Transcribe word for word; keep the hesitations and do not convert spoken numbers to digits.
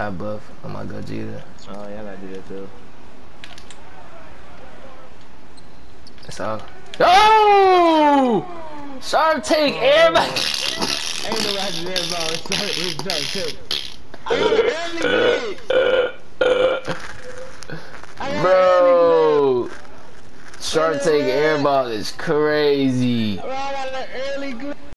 High buff. I'm gonna go Gita. Oh, yeah, I gotta do that too. That's all. Oh! Sharp take, Oh, everybody. Ain't no right to that ball. It's done too. I got an early glitch. I got Bro, an early glitch. Sharp take airball is crazy. Bro, I got an early glitch.